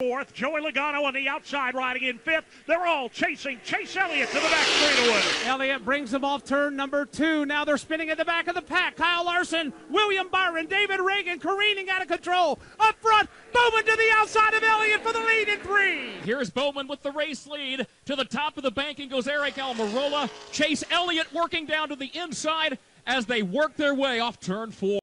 fourth. Joey Logano on the outside riding in fifth. They're all chasing Chase Elliott to the back straightaway. Elliott brings them off turn number 2. Now they're spinning at the back of the pack. Kyle Larson, William Byron, David Reagan careening out of control. Up front, Bowman to the outside of Elliott for the lead in 3. Here's Bowman with the race lead. To the top of the banking goes Eric Almirola. Chase Elliott working down to the inside as they work their way off turn 4.